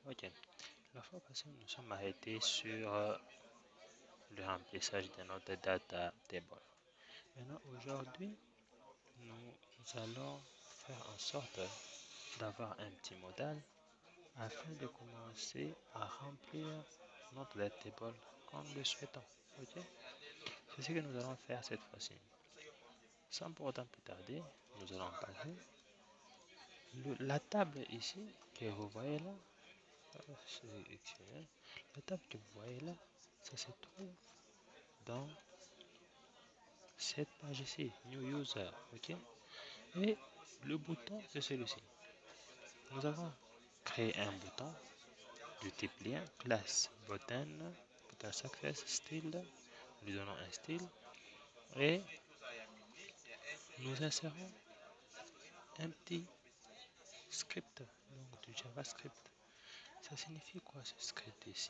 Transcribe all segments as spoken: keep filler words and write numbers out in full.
Ok, la fois passée, nous sommes arrêtés sur euh, le remplissage de notre data table. Maintenant, aujourd'hui, nous allons faire en sorte d'avoir un petit modèle afin de commencer à remplir notre data table comme le souhaitons. Ok, c'est ce que nous allons faire cette fois-ci. Sans pour autant plus tarder, nous allons passer le- la table ici que vous voyez là. euh, c'est excellent. La table que vous voyez là, ça se trouve dans cette page ici, New User, ok? Et le bouton, c'est celui-ci. Nous avons créé un bouton du type lien, classe button, button success, style, nous lui donnons un style et nous insérons un petit script, donc du JavaScript. Ça signifie quoi ce script ici?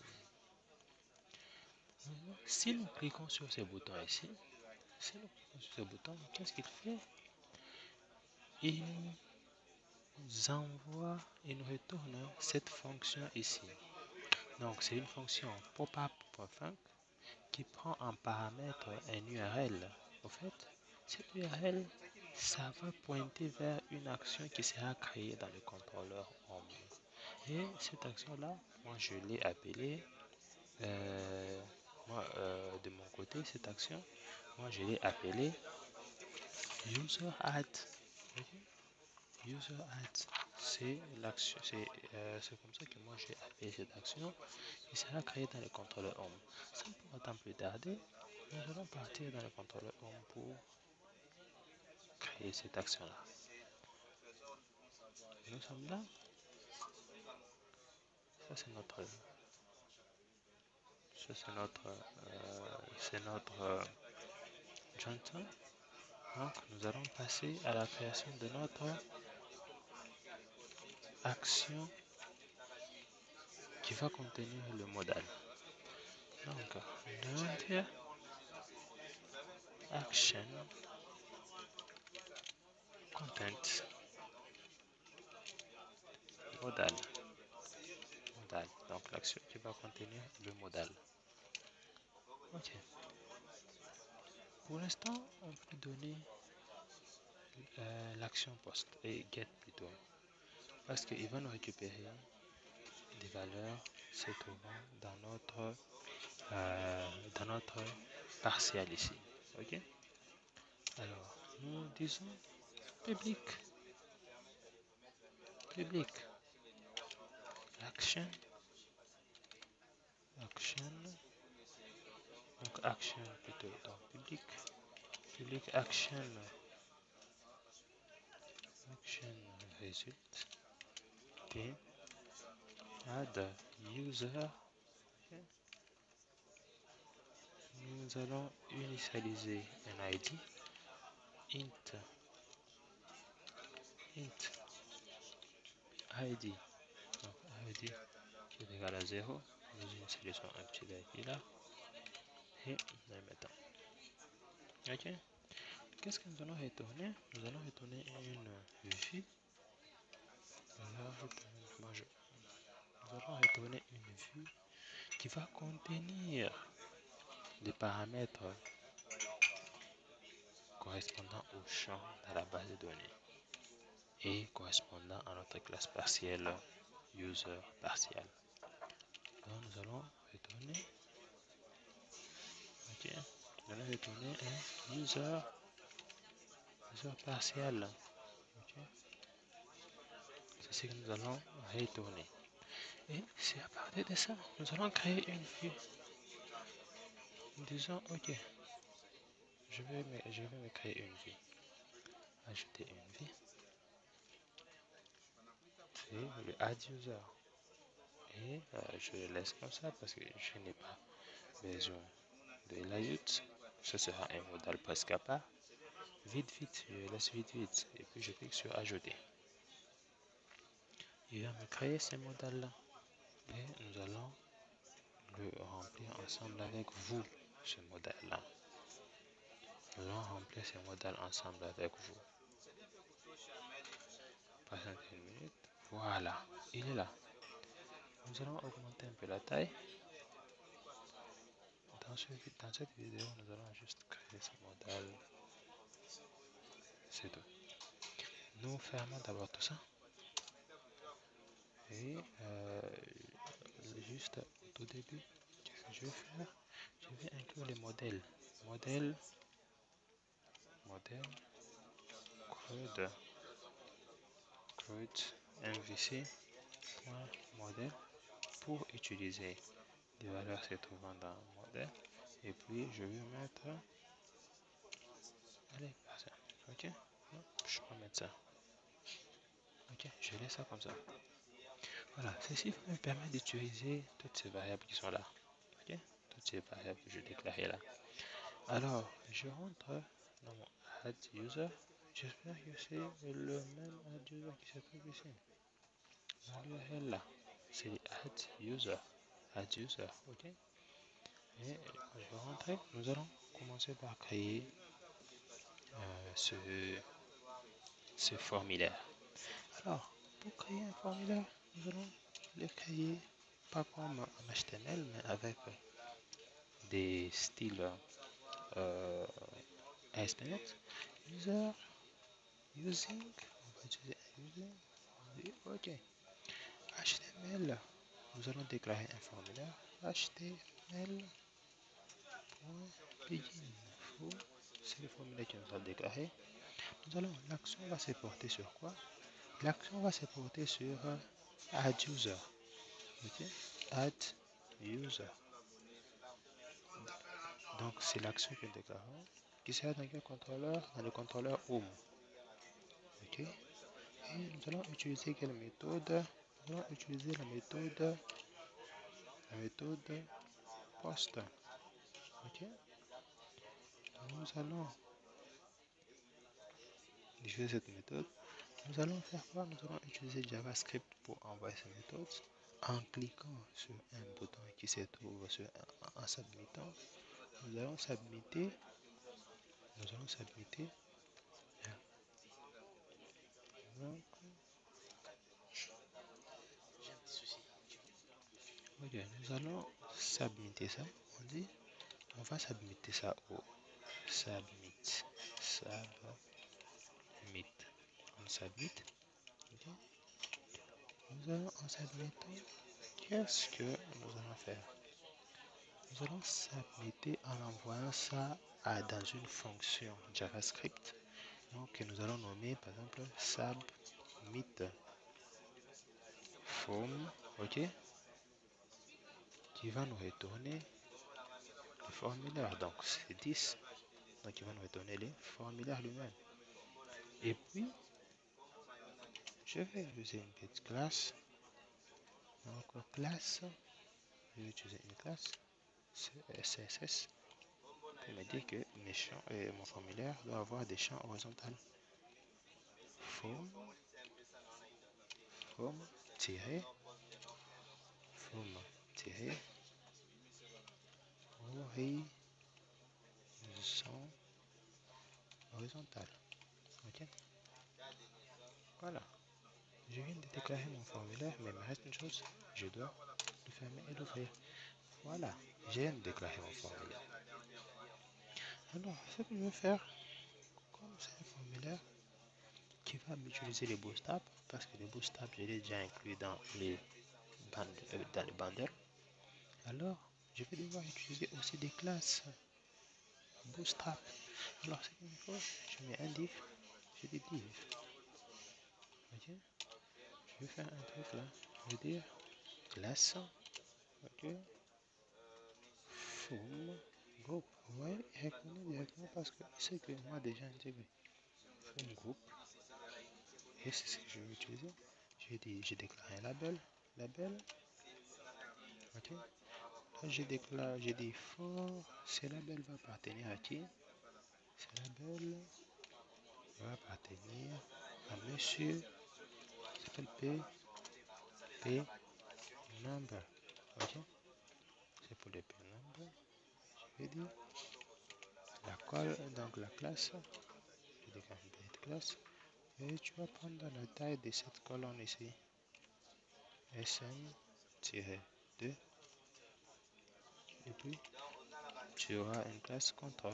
Si nous cliquons sur ce bouton ici, si nous cliquons sur ce bouton, qu'est-ce qu'il fait? Il nous envoie, il nous retourne cette fonction ici. Donc c'est une fonction popup.func qui prend en paramètre un U R L. Au fait, cette U R L, ça va pointer vers une action qui sera créée dans le contrôleur home. Et cette action-là, moi je l'ai appelée, euh, moi euh, de mon côté, cette action, moi je l'ai appelée user add. Okay? User add, c'est l'action, c'est euh, comme ça que moi j'ai appelé cette action qui sera créée dans le contrôleur home. Sans pour autant plus tarder, nous allons partir dans le contrôleur home pour créer cette action-là. Nous sommes là. Ça c'est notre, ça c'est notre, euh, c'est notre euh, Johnson. Donc nous allons passer à la création de notre action qui va contenir le modèle. Donc, donc action content modal. Modal. Donc l'action qui va contenir le modèle. Ok. Pour l'instant, on peut donner euh, l'action post et get plutôt. Parce qu'il va nous récupérer des valeurs se trouvant dans notre euh, dans notre partiel ici. Ok. Alors, nous disons public. Public. Action. Action. Donc action plutôt. Donc public. Public action. Action result. Okay. Add user. Okay. Nous allons initialiser un I D. Int. Int. I D. Donc I D qui est égal à zéro. Nous initialisons un petit I D là. Et nous le mettons. Ok. Qu'est-ce que nous allons retourner? Nous allons retourner une vue. Nous allons retourner, moi je, nous allons retourner une vue qui va contenir des paramètres correspondant au champ dans la base de données et correspondant à notre classe partielle user partial. Donc nous allons retourner, ok, nous allons retourner un user, user partial. Okay. C'est ce que nous allons retourner. Et c'est à partir de ça, nous allons créer une vue. Nous disons, ok, je vais me, je vais me créer une vue. Ajouter une vue. C'est le add user. Et euh, je le laisse comme ça parce que je n'ai pas besoin de l'ajout. Ce sera un modèle presque à part. Vite, vite, je laisse vite, vite. Et puis je clique sur ajouter. Il va me créer ce modèle-là. Et nous allons le remplir ensemble avec vous, ce modèle-là. Nous allons remplir ce modèle ensemble avec vous. Patientez une minute. Voilà, il est là. Nous allons augmenter un peu la taille. Dans, ce, dans cette vidéo, nous allons juste créer ce modèle. C'est tout. Nous fermons d'abord tout ça. Et euh, juste au tout début, qu'est-ce que je vais faire? Je vais inclure les modèles. Modèle, modèle, CRUD, CRUD, M V C, modèle pour utiliser les valeurs se trouvant dans le modèle. Et puis je vais mettre, allez, ça, ok, je peux mettre ça. Ok, je laisse ça comme ça. Voilà, ceci me permet d'utiliser toutes ces variables qui sont là. Ok, toutes ces variables que je déclarais là. Alors, je rentre dans mon add user. J'espère que c'est le même add user qui se trouve ici. Dans l'U R L là, c'est add user. Add user, ok. Et quand je vais rentrer, nous allons commencer par créer euh, ce, ce formulaire. Alors, pour créer un formulaire, nous allons le créer pas comme en H T M L, mais avec des styles euh, A S P point net. User, using, on va utiliser using, ok. H T M L, nous allons déclarer un formulaire. H T M L point begin, c'est le formulaire que nous allons déclarer. Nous allons, l'action va se porter sur quoi? L'action va se porter sur euh, add user. Ok, add user. Donc c'est l'action que nous déclarons qui sera dans quel contrôleur? Dans le contrôleur home. Ok. Et nous allons utiliser quelle méthode? Nous allons utiliser la méthode la méthode post. Ok. Nous allons utiliser cette méthode. Nous allons faire quoi? Nous allons utiliser JavaScript pour envoyer cette méthode en cliquant sur un bouton qui se trouve sur un, en submittant. Nous allons submiter. Nous allons submiter. Donc, ok, nous allons submiter ça. On dit, on va submiter ça au submit. Submit. On submit. Okay. Nous allons en submittant. Qu'est-ce que nous allons faire? Nous allons submiter en envoyant ça à, dans une fonction JavaScript. Donc, nous allons nommer par exemple submit form. Ok. Qui va nous retourner le formulaire. Donc, c'est dix. Donc, il va nous retourner les formulaires lui-même. Et puis, je vais utiliser une petite classe. Donc, classe, je vais utiliser une classe C S S pour me dire que mes champs et mon formulaire doit avoir des champs horizontaux. Form, form, tiré, form, tiré, horizon, horizontal. Ok. Voilà. Je viens de déclarer mon formulaire, mais il me reste une chose. Je dois le fermer et l'ouvrir. Voilà. Je viens de déclarer mon formulaire. Alors, ce que je vais faire, comme c'est un formulaire qui va m'utiliser les bootstraps, parce que les bootstraps, je l'ai déjà inclus dans les bandes, euh, dans les bundles. Alors, je vais devoir utiliser aussi des classes bootstrap. Alors, ce qu'il me faut, je mets un div, je dis div. Ok, je vais faire un truc là. Je vais dire classe. Ok, form group. Vous voyez, il reconnaît directement parce que c'est que moi déjà intégré. Form group. Et c'est ce que je vais utiliser. J'ai dit, j'ai déclaré un label. Label. Ok. Là, j'ai déclaré, j'ai dit for. Ce label va appartenir à qui? Ce label va appartenir à monsieur qui s'appelle P. P. Number. Ok. C'est pour le P number. Je vais dire la colle, donc la classe. Je déclare une petite classe. Et tu vas prendre la taille de cette colonne ici. S M. deux. Et puis, tu auras une classe contrôle.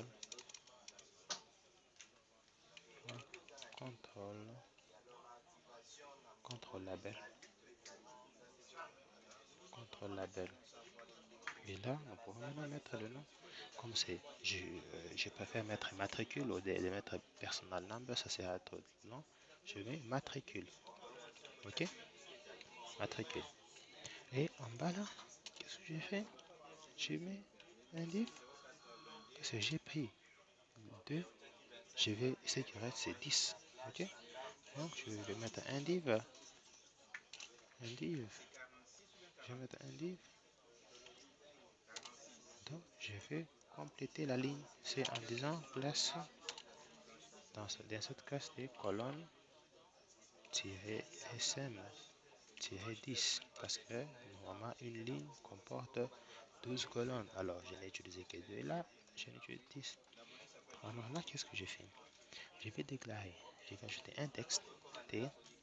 Contrôle. Contrôle label. Contrôle label. Et là, nous pouvons maintenant mettre le nom. Comme c'est, je, euh, je préfère mettre matricule au lieu de mettre personal number, ça sera trop long. Je mets matricule. Ok? Matricule. Et en bas là, qu'est-ce que j'ai fait? Je mets un div. Parce que j'ai pris deux. Je vais, ce qui reste, c'est dix. Ok? Donc, je vais mettre un div. Un div. Je vais mettre un div. Donc, je vais compléter la ligne. C'est en disant place dans, ce, dans cette classe des colonnes sm dix parce que normalement une ligne comporte douze colonnes. Alors, je n'ai utilisé que deux là, je n'ai utilisé dix. Alors là, qu'est-ce que j'ai fait? Je vais déclarer, je vais ajouter un texte t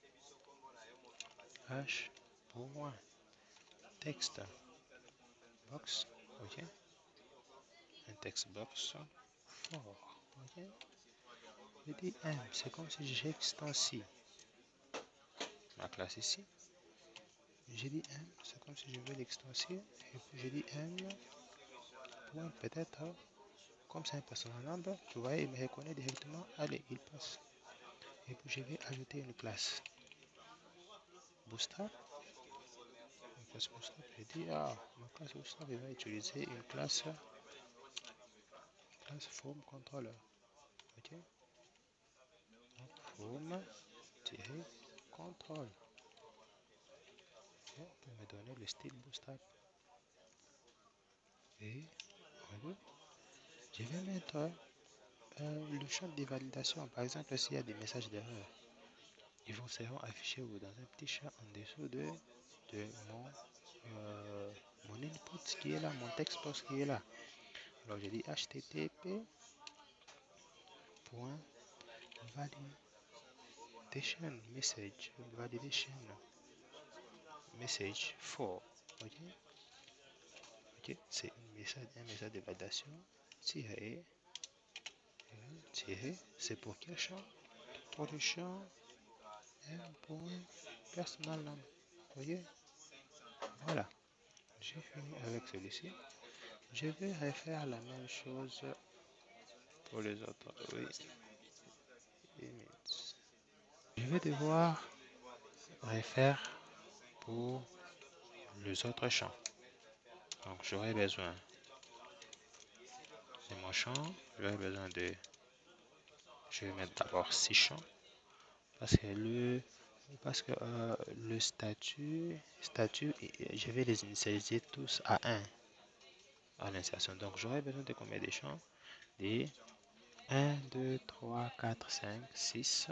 h pour moi texte box, ok, un texte box fort, ok. Je dis m, c'est comme si j'extensie ma classe ici. J'ai dit m, c'est comme si je veux l'extenser, et puis j'ai dit m point peut-être, comme c'est un personnel number, tu vois, il me reconnaît directement, allez, il passe. Et puis je vais ajouter une classe bootstrap. Une classe bootstrap, je dis, ah, ma classe bootstrap, il va utiliser une classe, classe form controller, ok. Donc, form control, okay, pour me donner le style bootstrap. Et voilà. Je vais mettre euh, le champ de validation. Par exemple, s'il y a des messages d'erreur, ils vont seront affichés dans un petit champ en dessous de, de mon, euh, mon input qui est là, mon texte box qui est là. Alors je dis http point validation message validation message for, ok, ok, c'est un message, un message de validation tiré, tiré, c'est pour quel champ? Pour le champ m.personal number, voyez, voilà, j'ai fini avec celui-ci. Je vais refaire la même chose pour les autres, oui. Je vais devoir refaire pour les autres champs. Donc j'aurai besoin de mon champ, j'aurai besoin de, je vais mettre d'abord six champs parce que le parce que euh, le statut statut je vais les initialiser tous à un à l'insertion. Donc j'aurai besoin de combien de champs? Des un, deux, trois, quatre, cinq, six,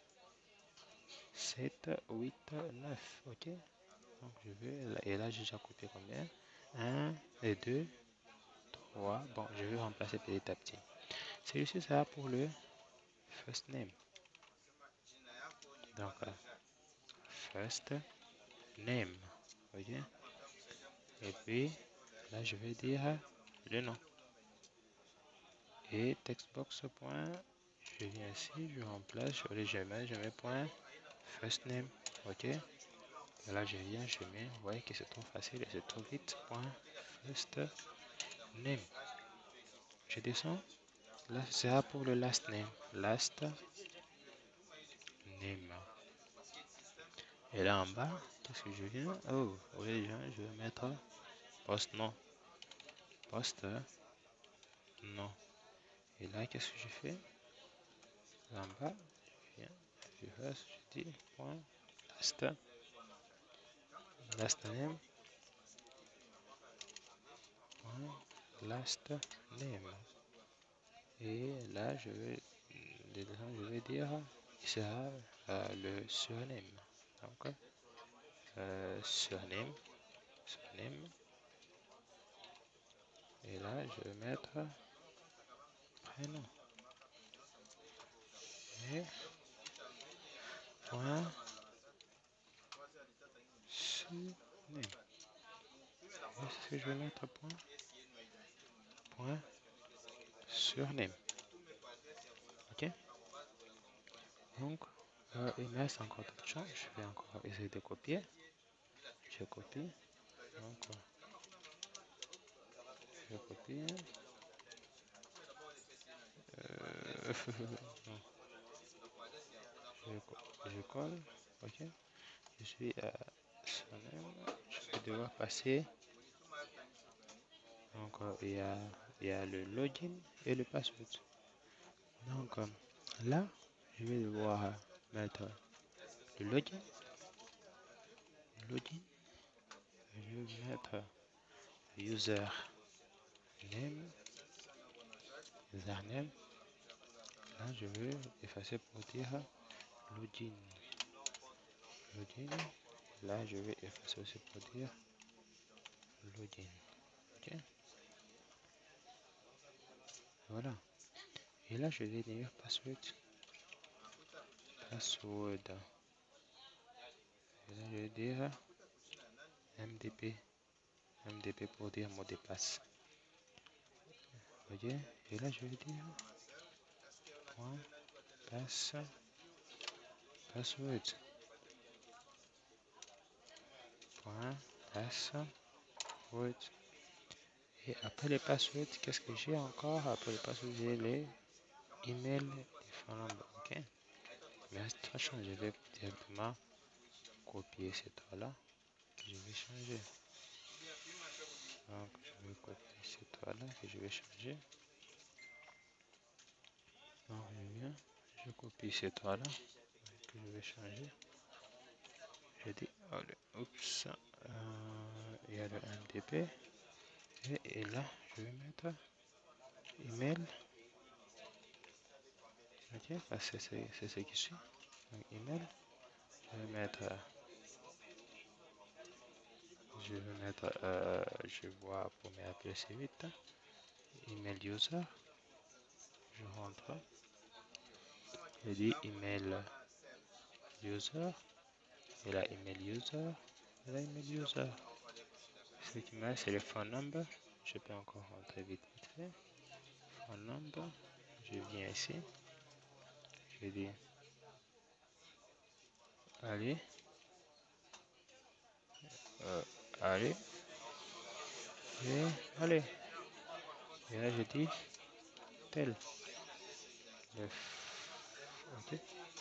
sept, huit, neuf, ok. Donc je vais, et là j'ai déjà coupé combien? un et deux, trois, bon je vais remplacer petit à petit. Celui-ci sera pour le first name. Donc first name, ok. Et puis là je vais dire le nom. Et textbox point, je viens ici, je remplace, sur les je mets, je mets point first name, ok. Et là je viens, je mets, vous voyez que c'est trop facile et c'est trop vite, point first name. Je descends, là c'est sera pour le last name, last name. Et là en bas, qu'est-ce que je viens? Oh, oui, je vais mettre post nom, post nom. Et là, qu'est-ce que je fais? En bas, je viens, je reste, je dis point last, last name, point last name. Et là, je vais, dedans, je vais dire, il sera euh, le surname. Donc, euh, surname, surname. Et là, je vais mettre prénom. Et point surname. c'est ce que je vais mettre point, point surname. Ok. Donc, euh, il me reste encore d'autres champs. Je vais encore essayer de copier. Je copie. Donc, euh, je copie. Euh, non, je, je colle. Ok. Je suis à surname. Je vais devoir passer. Donc, euh, il, y a, il y a le login et le password. Donc, euh, là, je vais devoir euh, mettre le login. Login. Je vais mettre user name. Username. Là, je vais effacer pour dire login. Login. Là, je vais effacer aussi pour dire login. Ok. Voilà. Et là, je vais dire password. Password. Et là, je vais dire M D P. M D P pour dire mot de passe. Ok. Et là, je vais dire point passe. Password. Point password. Et après les passwords, qu'est-ce que j'ai encore? Après les passwords, j'ai les emails différents. Ok. Mais attention, je vais directement copier cette toile là. Je vais changer. Donc, je vais copier cette toile là que je vais changer. Donc, je viens, je copie cette toile là que je vais changer. Je dis, allez, oups, euh, il y a le M D P. Et, et là, je vais mettre email. Ok, parce que c'est ce qui suit. Donc, email. Je vais mettre, je vais mettre, euh, je vois pour m'appeler assez vite. Email user. Je rentre. Je dis email user. Et là, email user. Et là, email user. Ce qui me reste, c'est le phone number. Je peux encore rentrer vite, vite fait. Phone number. Je viens ici. Je dis allez. Euh, allez. Et allez. Et là, je dis tel. Le ok.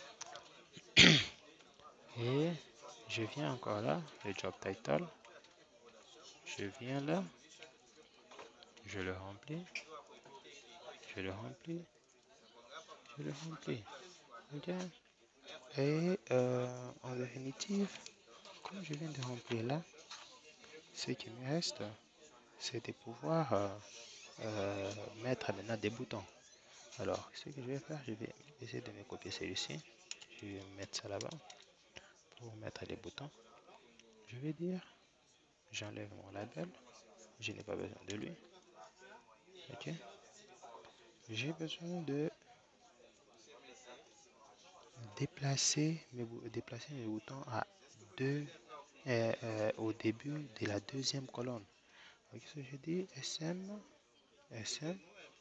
Et je viens encore là, le job title. Je viens là. Je le remplis. Je le remplis. Je le remplis. Ok. Et euh, en définitive, comme je viens de remplir là, ce qui me reste, c'est de pouvoir euh, euh, mettre maintenant des boutons. Alors, ce que je vais faire, je vais essayer de me copier celui-ci. Je vais mettre ça là-bas pour mettre les boutons. Je vais dire, j'enlève mon label. Je n'ai pas besoin de lui. Ok. J'ai besoin de déplacer mes, déplacer mes boutons à deux euh, euh, au début de la deuxième colonne. Donc, ce que je dis, S M, S M,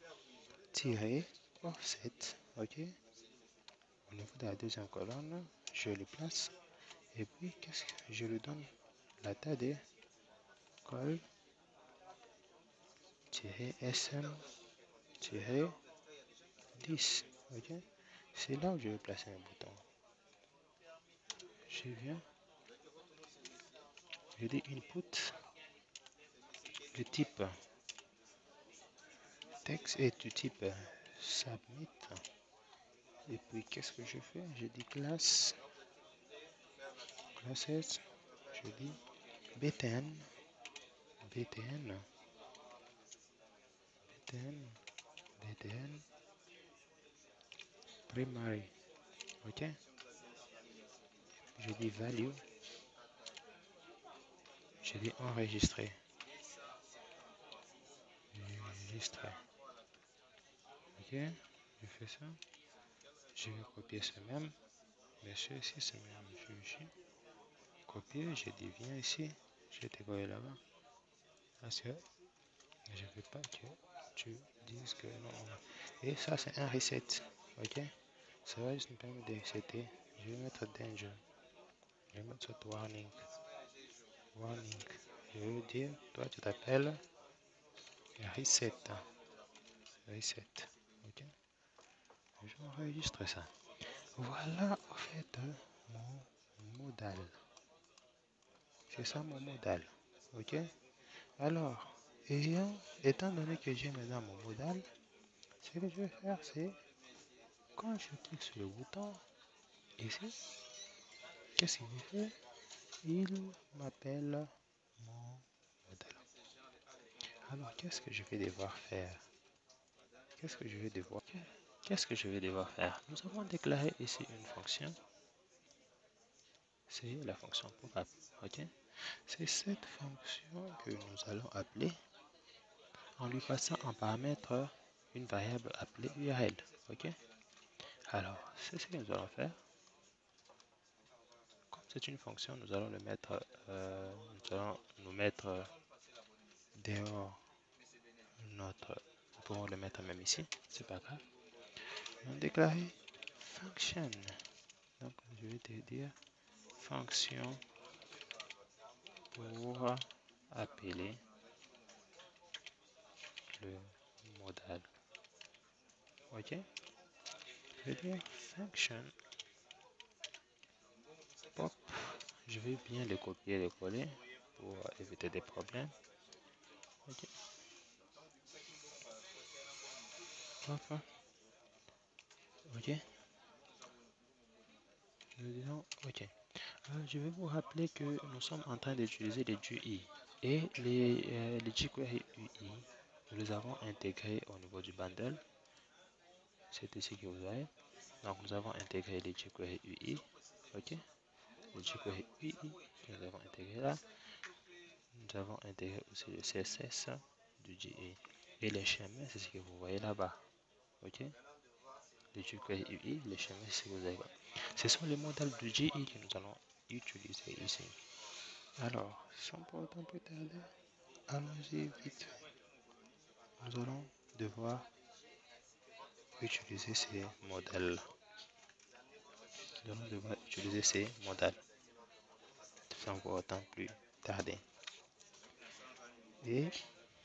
offset, ok. Au niveau de la deuxième colonne, je le place. Et puis, qu'est-ce que je lui donne la taille de col S M dix. Ok. C'est là où je vais placer un bouton. Je viens, je dis input, le type texte est du type submit. Et puis, qu'est-ce que je fais? Je dis classe, classes, je dis btn, btn, btn, btn, primary. Ok. Je dis value, je dis enregistrer. Enregistrer. Ok. Je fais ça. Je vais copier ce même. Bien sûr, ici, c'est même. Je vais copier. Je dis viens ici. Je vais te coller là-bas. Parce que je ne veux pas que tu dises que non. Et ça, c'est un reset. Ok? Ça va juste me permettre de resetter. Je vais mettre danger. Je vais mettre ce warning. Warning. Je veux dire, toi, tu t'appelles reset. Reset. Ok? Je vais enregistrer ça. Voilà, en fait, mon modal. C'est ça mon modal. Ok? Alors, ayant, étant donné que j'ai maintenant mon modal, ce que je vais faire, c'est quand je clique sur le bouton ici, qu'est-ce qu'il fait? Il m'appelle mon modèle. Alors, qu'est-ce que je vais devoir faire? Qu'est-ce que je vais devoir Qu'est-ce que je vais devoir faire? Nous avons déclaré ici une fonction. C'est la fonction pop-up. Ok? C'est cette fonction que nous allons appeler en lui passant en paramètre une variable appelée U R L. Ok? Alors, c'est ce que nous allons faire. Comme c'est une fonction, nous allons le mettre, euh, nous allons nous mettre dehors notre, nous pouvons le mettre même ici, c'est pas grave. On déclare function. Donc, je vais te dire fonction pour appeler le modal. Ok? Je vais dire function pop. Je vais bien le copier et le coller pour éviter des problèmes. Ok? Pop. Ok? Nous disons ok. Euh, je vais vous rappeler que nous sommes en train d'utiliser les G U I et les, euh, les jQuery U I. Nous les avons intégrés au niveau du bundle. C'est ici que vous avez. Donc nous avons intégré les jQuery U I. Ok. Les jQuery U I que nous avons intégré là. Nous avons intégré aussi le C S S du G U I. Et les schémas, c'est ce que vous voyez là-bas. Ok. Les jQuery U I, les schémas, c'est ce que vous avez là. Ce sont les modèles du G U I que nous allons utiliser ici. Alors, sans pour autant plus tarder, allons-y vite. Nous allons devoir utiliser ces modèles. Nous allons devoir utiliser ces modèles sans pour autant plus tarder. Et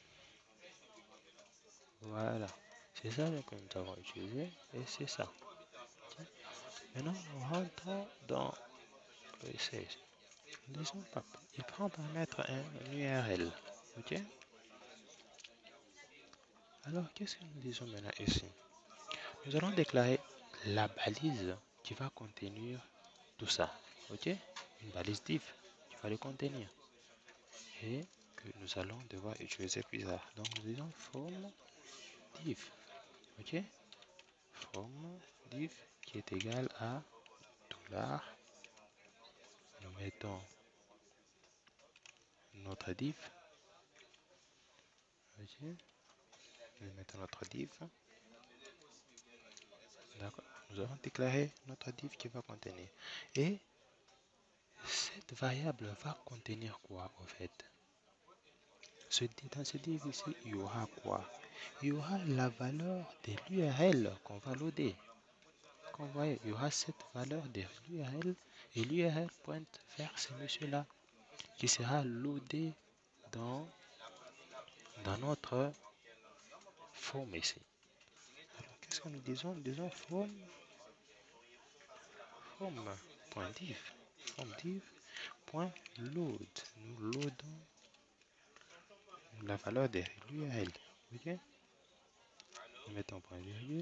voilà, c'est ça que nous avons utilisé et c'est ça. Maintenant, rentrons dans le C S. Disons pas, il prend paramètre un U R L. Ok. Alors, qu'est-ce que nous disons maintenant ici? Nous allons déclarer la balise qui va contenir tout ça. Ok. Une balise div qui va le contenir. Et que nous allons devoir utiliser plus tard. Donc, nous disons form div. Ok. Form div qui est égal à dollar. Nous mettons notre div. Ok. Nous mettons notre div. D'accord. Nous allons déclarer notre div qui va contenir. Et cette variable va contenir quoi en fait? Ce, dans ce div ici, il y aura quoi? Il y aura la valeur de l'U R L qu'on va loader. Comme vous voyez, il y aura cette valeur de l'U R L et l'U R L pointe vers ce monsieur-là qui sera loadé dans, dans notre forme ici. Alors, qu'est-ce que nous disons? Nous disons form, form.div, formdiv.load. Nous loadons la valeur de l'U R L. Ok? Nous mettons point virgule.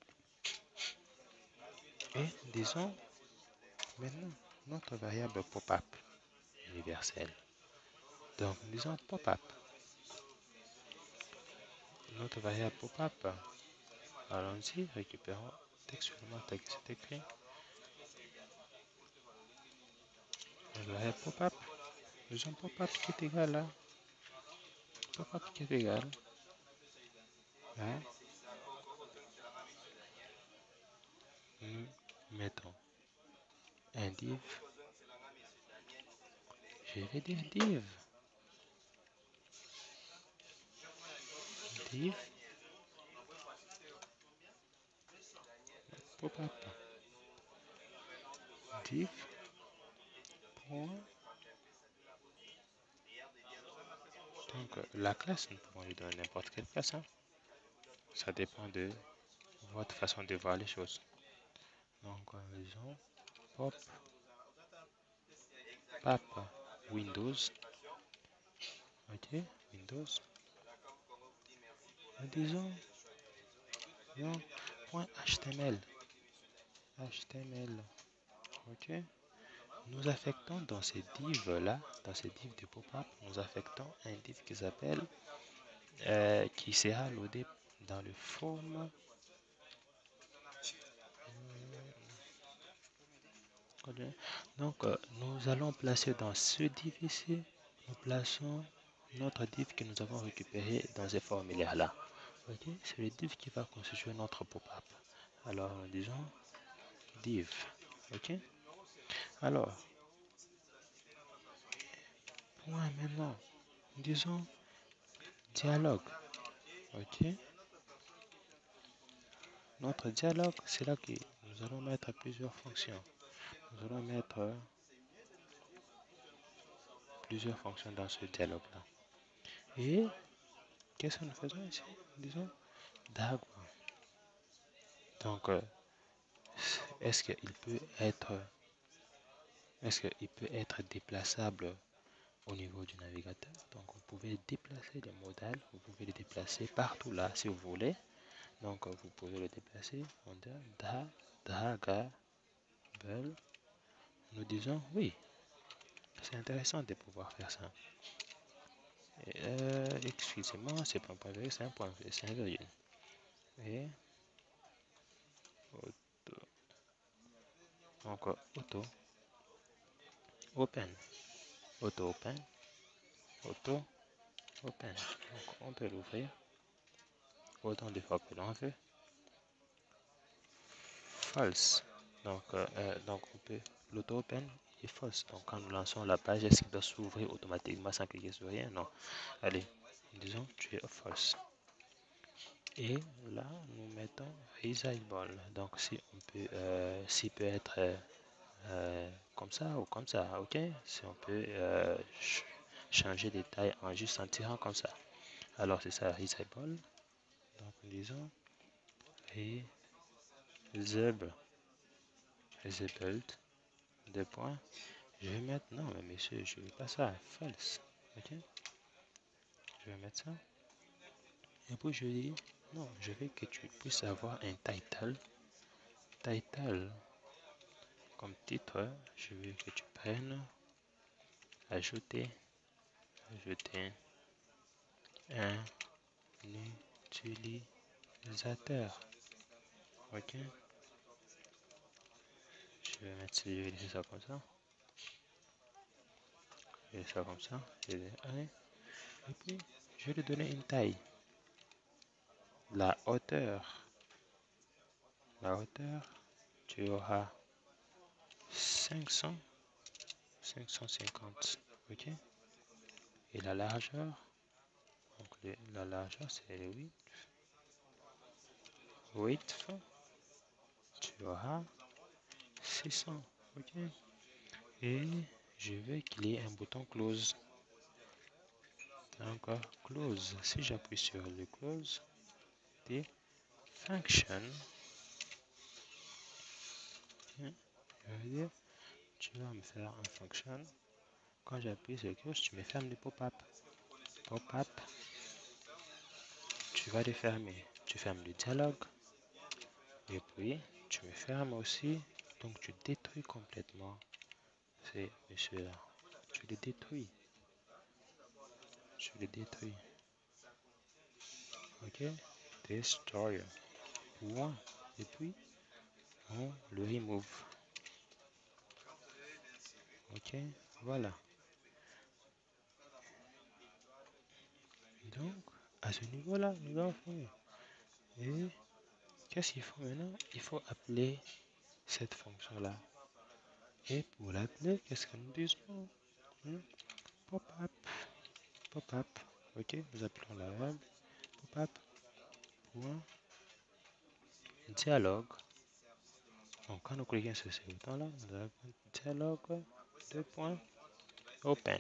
Et disons maintenant notre variable pop-up universelle. Donc, nous disons pop-up. Notre variable pop-up. Allons-y, récupérons textuellement tel que c'est écrit. Notre variable pop-up. Nous avons pop-up qui est égal à pop-up qui est égal à nous mettons un div. Je vais dire div. div pop-up, div point. Donc la classe, nous pouvons lui donner n'importe quelle classe, hein. Ça dépend de votre façon de voir les choses. Donc disons pop pap Windows, ok, Windows, disons disons point html, html, ok. Nous affectons dans ces divs là, dans ces divs de pop-up, nous affectons un div qui s'appelle euh, qui sera loadé dans le form. Donc euh, nous allons placer dans ce div ici, nous plaçons notre div que nous avons récupéré dans ce formulaire là. Ok, c'est le div qui va constituer notre pop-up. Alors disons div, ok. Alors point maintenant, disons dialogue, ok. Notre dialogue, c'est là que nous allons mettre plusieurs fonctions. Nous allons mettre euh, plusieurs fonctions dans ce dialogue là. Et qu'est-ce que nous faisons ici? Disons Dagua. Donc, euh, est-ce qu'il peut être, est-ce qu'il peut être déplaçable au niveau du navigateur? Donc, vous pouvez déplacer le modal, vous pouvez le déplacer partout là si vous voulez. Donc, euh, vous pouvez le déplacer. On dit da, dragable. Nous disons oui. C'est intéressant de pouvoir faire ça. Euh, excusez-moi, c'est pas un point virgule, c'est un point, c'est un virgule. Et auto, encore auto, open, auto open, auto open. Donc on peut l'ouvrir autant de fois que l'on veut. False. Donc, euh, donc on peut l'auto open est false. Donc quand nous lançons la page, est-ce qu'il doit s'ouvrir automatiquement sans cliquer sur rien? Non. Allez, disons tu es false. Et là, nous mettons Reasable. Donc, si on peut, euh, s'il peut être euh, euh, comme ça ou comme ça, ok? Si on peut euh, ch changer des tailles en juste en tirant comme ça. Alors, c'est ça, Reasable. Donc, disons Reasable, Reasable, deux points. Je vais mettre, non, mais monsieur, je veux pas ça, false, ok? Je vais mettre ça. Et puis, je dis, non, je veux que tu puisses avoir un title. Title. Comme titre, je veux que tu prennes, ajouter, ajouter un utilisateur. Ok, je vais mettre, je vais laisser ça comme ça. Je vais laisser ça comme ça. Et puis, je vais lui donner une taille. La hauteur. La hauteur, tu auras cinq cents, cinq cent cinquante. Ok, et la largeur, donc le, la largeur c'est huit. Width, tu auras six cents. Ok, et je veux qu'il y ait un bouton close. Donc close, si j'appuie sur le close, des function, je veux dire, tu vas me faire un function. Quand j'appuie sur le close, tu me fermes le pop-up. Pop-up, tu vas le fermer. Tu fermes le dialogue. Et puis, tu me fermes aussi. Donc, tu détruis complètement ces monsieur-là. Tu les détruis. Tu les détruis. Ok? Destroy. Point. Et puis, on le remove. Ok? Voilà. Donc, à ce niveau-là, nous avons fait. Et qu'est-ce qu'il faut maintenant? Il faut appeler cette fonction-là. Et pour l'appeler, qu'est-ce que nous disons? Hmm? Pop-up. Pop-up. Ok, nous appelons la variable. Pop-up. points, dialogue. Donc, quand nous cliquons sur ce bouton-là, nous allons dialogue, deux points, open.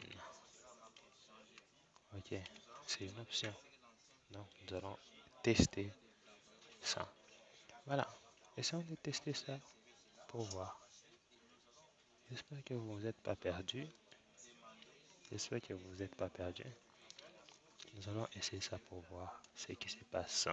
Ok, c'est une option. Donc, nous allons tester ça. Voilà, essayons de tester ça pour voir. J'espère que vous n'êtes pas perdu. J'espère que vous n'êtes pas perdu. Nous allons essayer ça pour voir ce qui se passe.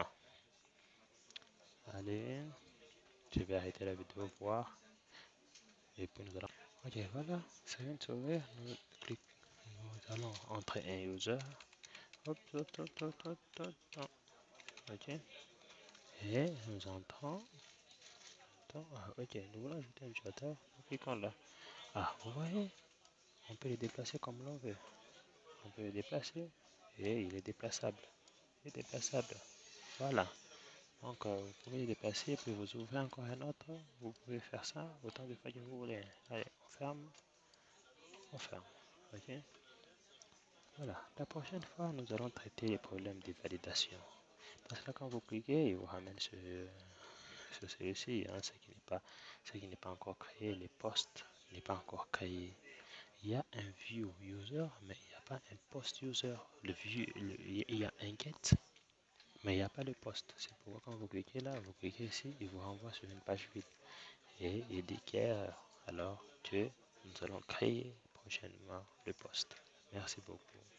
Allez, je vais arrêter la vidéo, voir. Et puis nous allons... Ok, voilà, ça vient de s'ouvrir. Nous, cliquons, nous allons entrer un user. Hop, hop, hop, hop, hop, hop, hop. Ok. Et nous entrons. Ah, ok, nous voulons ajouter un utilisateur. Nous cliquons là. Ah, vous voyez, on peut le déplacer comme l'on veut. On peut le déplacer. Et il est déplaçable. Il est déplaçable. Voilà. Donc, euh, vous pouvez le déplacer, puis vous ouvrez encore un autre. Vous pouvez faire ça autant de fois que vous voulez. Allez, on ferme. On ferme. Ok. Voilà. La prochaine fois, nous allons traiter les problèmes de validation. Parce que là, quand vous cliquez, il vous ramène sur, sur celui-ci. Hein, ce qui n'est pas, ce qui n'est pas encore créé. Les postes n'est pas encore créé. Il y a un view user, mais il n'y a pas un post user. Le view, le, il y a un get, mais il n'y a pas de poste. C'est pourquoi quand vous cliquez là, vous cliquez ici, il vous renvoie sur une page vide. Et il dit qu'erreur. Alors que nous allons créer prochainement le poste. Merci beaucoup.